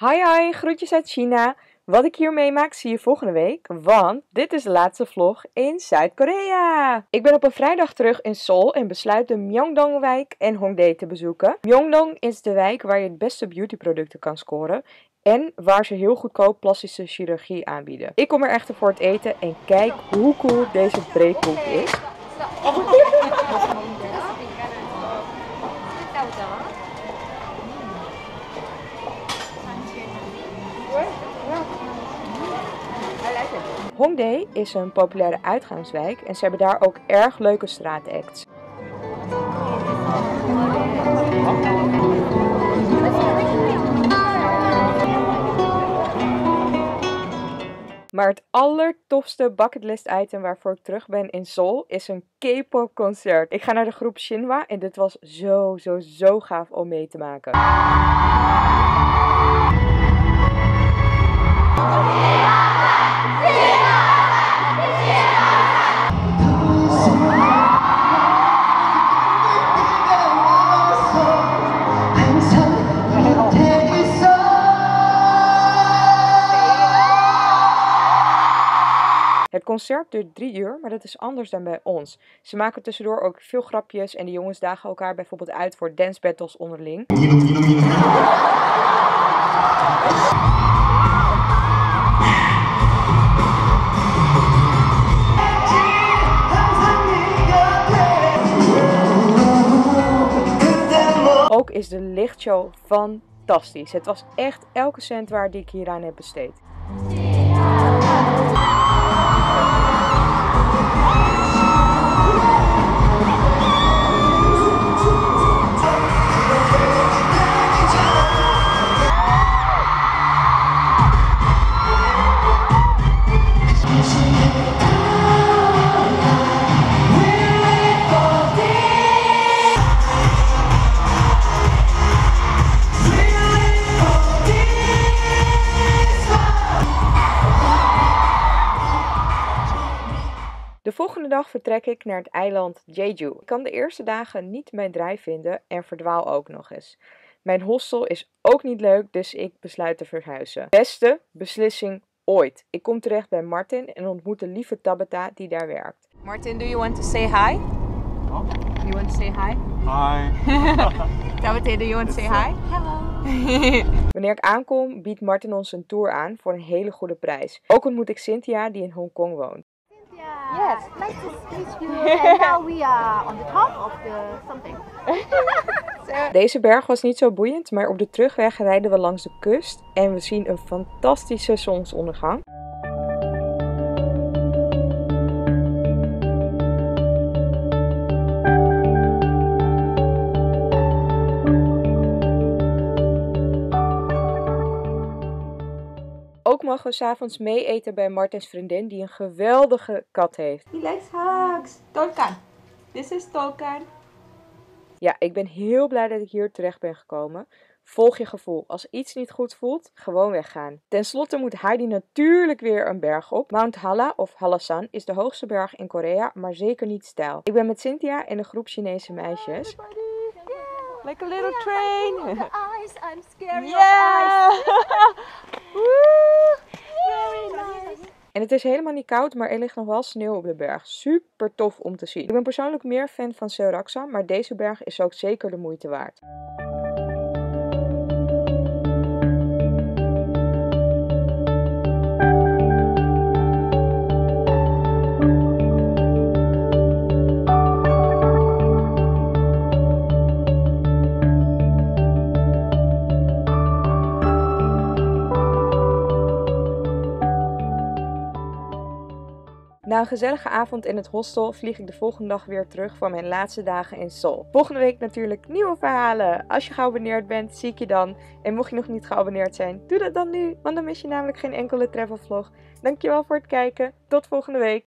Hi, groetjes uit China. Wat ik hier meemaak zie je volgende week, want dit is de laatste vlog in Zuid-Korea. Ik ben op een vrijdag terug in Seoul en besluit de Myeongdong-wijk en Hongdae te bezoeken. Myeongdong is de wijk waar je het beste beautyproducten kan scoren en waar ze heel goedkoop plastische chirurgie aanbieden. Ik kom er echter voor het eten en kijk hoe cool deze breedkoek is. Hongdae is een populaire uitgaanswijk en ze hebben daar ook erg leuke straatacts. Maar het allertofste bucketlist item waarvoor ik terug ben in Seoul is een K-pop concert. Ik ga naar de groep Shinhwa en dit was zo gaaf om mee te maken. Het concert duurt 3 uur, maar dat is anders dan bij ons. Ze maken tussendoor ook veel grapjes en de jongens dagen elkaar bijvoorbeeld uit voor dance battles onderling. Ook is de lichtshow fantastisch. Het was echt elke cent waard die ik hieraan heb besteed. De volgende dag vertrek ik naar het eiland Jeju. Ik kan de eerste dagen niet mijn draai vinden en verdwaal ook nog eens. Mijn hostel is ook niet leuk, dus ik besluit te verhuizen. Beste beslissing ooit. Ik kom terecht bij Martin en ontmoet de lieve Tabata die daar werkt. Martin, do you want to say hi? Oh. You want to say hi? Hi. Tabata, do you want to say hi? Hello. Wanneer ik aankom, biedt Martin ons een tour aan voor een hele goede prijs. Ook ontmoet ik Cynthia die in Hongkong woont. Yes, nice to meet you. And now we are on the top of the something. Deze berg was niet zo boeiend, maar op de terugweg rijden we langs de kust en we zien een fantastische zonsondergang. Ook mogen we 's avonds mee eten bij Martins vriendin die een geweldige kat heeft. He likes hugs. Tolkan. This is Tolkan. Ja, ik ben heel blij dat ik hier terecht ben gekomen. Volg je gevoel. Als iets niet goed voelt, gewoon weggaan. Ten slotte moet Heidi natuurlijk weer een berg op. Mount Halla of Hallasan is de hoogste berg in Korea, maar zeker niet steil. Ik ben met Cynthia en een groep Chinese meisjes. Like a little train. Eyes, I'm scared Yeah. of eyes. Very nice. En het is helemaal niet koud, maar er ligt nog wel sneeuw op de berg. Super tof om te zien. Ik ben persoonlijk meer fan van Seoraksa, maar deze berg is ook zeker de moeite waard. Na een gezellige avond in het hostel vlieg ik de volgende dag weer terug voor mijn laatste dagen in Seoul. Volgende week natuurlijk nieuwe verhalen. Als je geabonneerd bent, zie ik je dan. En mocht je nog niet geabonneerd zijn, doe dat dan nu, want dan mis je namelijk geen enkele travel vlog. Dankjewel voor het kijken. Tot volgende week.